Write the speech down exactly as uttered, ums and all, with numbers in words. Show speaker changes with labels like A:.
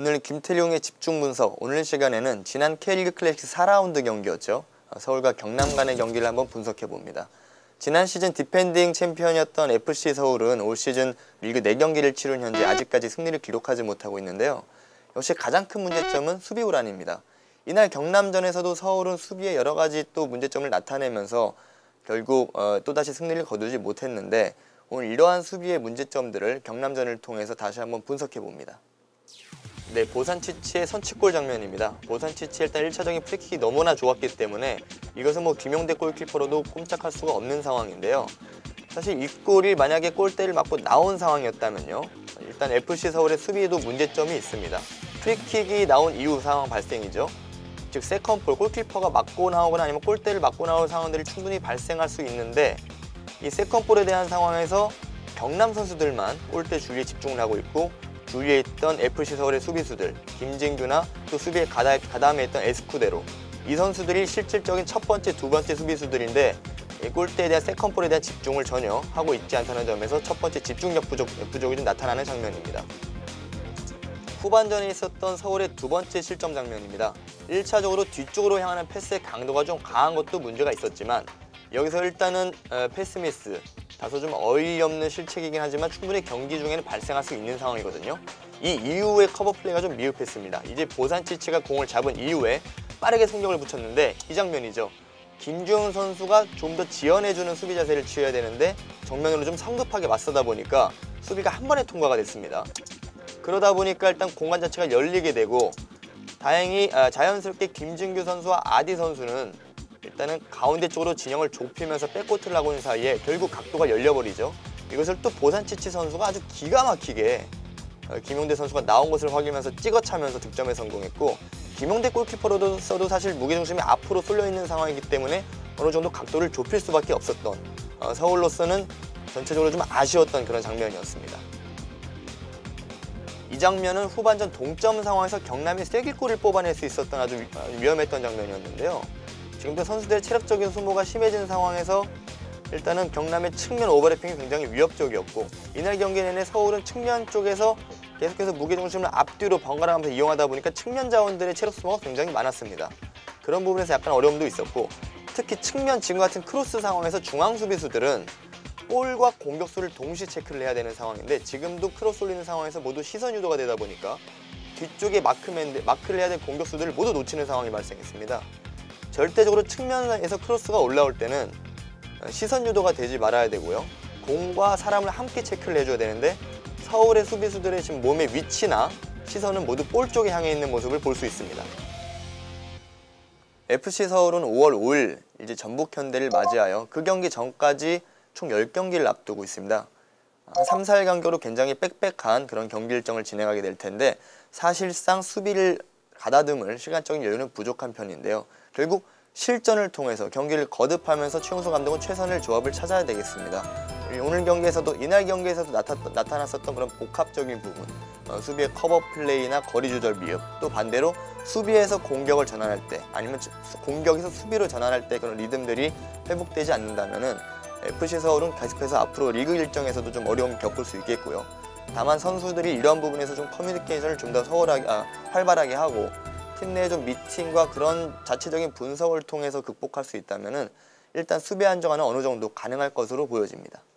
A: 오늘 김태룡의 집중 분석, 오늘 시간에는 지난 K리그 클래식 사 라운드 경기였죠. 서울과 경남 간의 경기를 한번 분석해봅니다. 지난 시즌 디펜딩 챔피언이었던 에프씨 서울은 올 시즌 리그 네 경기를 치른 현재 아직까지 승리를 기록하지 못하고 있는데요. 역시 가장 큰 문제점은 수비 불안입니다. 이날 경남전에서도 서울은 수비에 여러 가지 또 문제점을 나타내면서 결국 어, 또다시 승리를 거두지 못했는데 오늘 이러한 수비의 문제점들을 경남전을 통해서 다시 한번 분석해봅니다. 네, 보산 치치의 선취골 장면입니다. 보산 치치 일단 일 차적인 프리킥이 너무나 좋았기 때문에 이것은 뭐 김용대 골키퍼로도 꼼짝할 수가 없는 상황인데요. 사실 이 골이 만약에 골대를 맞고 나온 상황이었다면요. 일단 에프씨 서울의 수비에도 문제점이 있습니다. 프리킥이 나온 이후 상황 발생이죠. 즉 세컨볼, 골키퍼가 맞고 나오거나 아니면 골대를 맞고 나올 상황들이 충분히 발생할 수 있는데 이 세컨볼에 대한 상황에서 경남 선수들만 골대 주위에 집중을 하고 있고 주위에 있던 에프씨 서울의 수비수들, 김진규나 또 수비에 가다, 가담에 있던 에스쿠데로 이 선수들이 실질적인 첫 번째, 두 번째 수비수들인데 이 골대에 대한 세컨볼에 대한 집중을 전혀 하고 있지 않다는 점에서 첫 번째 집중력 부족, 부족이 좀 나타나는 장면입니다. 후반전에 있었던 서울의 두 번째 실점 장면입니다. 일 차적으로 뒤쪽으로 향하는 패스의 강도가 좀 강한 것도 문제가 있었지만 여기서 일단은 패스 미스, 다소 좀 어이없는 실책이긴 하지만 충분히 경기 중에는 발생할 수 있는 상황이거든요. 이 이후의 커버 플레이가 좀 미흡했습니다. 이제 보산 치치가 공을 잡은 이후에 빠르게 속력을 붙였는데 이 장면이죠. 김주영 선수가 좀 더 지연해주는 수비 자세를 취해야 되는데 정면으로 좀 성급하게 맞서다 보니까 수비가 한 번에 통과가 됐습니다. 그러다 보니까 일단 공간 자체가 열리게 되고 다행히 자연스럽게 김진규 선수와 아디 선수는 일단은 가운데 쪽으로 진영을 좁히면서 백코트를 하고 있는 사이에 결국 각도가 열려버리죠. 이것을 또 보산 치치 선수가 아주 기가 막히게 김용대 선수가 나온 것을 확인하면서 찍어차면서 득점에 성공했고 김용대 골키퍼로서도 사실 무게중심이 앞으로 쏠려있는 상황이기 때문에 어느 정도 각도를 좁힐 수밖에 없었던 어, 서울로서는 전체적으로 좀 아쉬웠던 그런 장면이었습니다. 이 장면은 후반전 동점 상황에서 경남이 쐐기골을 뽑아낼 수 있었던 아주 위험했던 장면이었는데요. 지금도 선수들의 체력적인 소모가 심해진 상황에서 일단은 경남의 측면 오버래핑이 굉장히 위협적이었고 이날 경기 내내 서울은 측면 쪽에서 계속해서 무게중심을 앞뒤로 번갈아가면서 이용하다 보니까 측면 자원들의 체력 소모가 굉장히 많았습니다. 그런 부분에서 약간 어려움도 있었고 특히 측면 지금 같은 크로스 상황에서 중앙 수비수들은 볼과 공격수를 동시에 체크를 해야 되는 상황인데 지금도 크로스 올리는 상황에서 모두 시선 유도가 되다 보니까 뒤쪽에 마크맨, 마크를 해야 될 공격수들을 모두 놓치는 상황이 발생했습니다. 절대적으로 측면에서 크로스가 올라올 때는 시선 유도가 되지 말아야 되고요. 공과 사람을 함께 체크를 해줘야 되는데 서울의 수비수들의 지금 몸의 위치나 시선은 모두 볼 쪽에 향해 있는 모습을 볼 수 있습니다. 에프씨 서울은 오월 오일 이제 전북 현대를 맞이하여 그 경기 전까지 총 십 경기를 앞두고 있습니다. 한 삼, 사일 간격으로 굉장히 빽빽한 그런 경기 일정을 진행하게 될 텐데 사실상 수비를 가다듬을 시간적인 여유는 부족한 편인데요. 결국 실전을 통해서 경기를 거듭하면서 최용수 감독은 최선의 조합을 찾아야 되겠습니다. 오늘 경기에서도 이날 경기에서도 나타, 나타났었던 그런 복합적인 부분 어, 수비의 커버 플레이나 거리 조절 미흡 또 반대로 수비에서 공격을 전환할 때 아니면 공격에서 수비로 전환할 때 그런 리듬들이 회복되지 않는다면은 에프씨 서울은 계속해서 앞으로 리그 일정에서도 좀 어려움을 겪을 수 있겠고요. 다만 선수들이 이러한 부분에서 좀 커뮤니케이션을 좀 더 소홀하게, 아, 활발하게 하고 팀 내의 좀 미팅과 그런 자체적인 분석을 통해서 극복할 수 있다면은 일단 수비 안정화는 어느 정도 가능할 것으로 보여집니다.